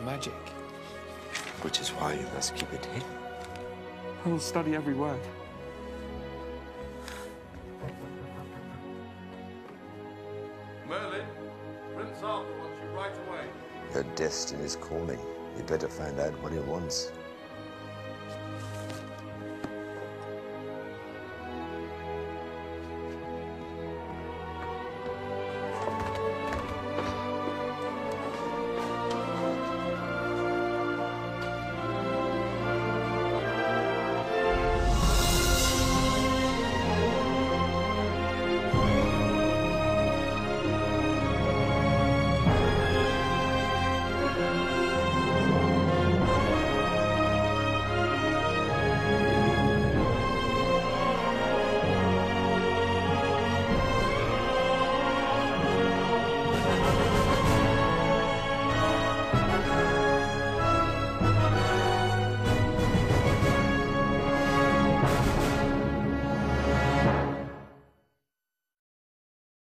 magic. Which is why you must keep it hidden. I will study every word. Merlin, Prince Arthur wants you right away. Your destiny's calling. You better find out what he wants.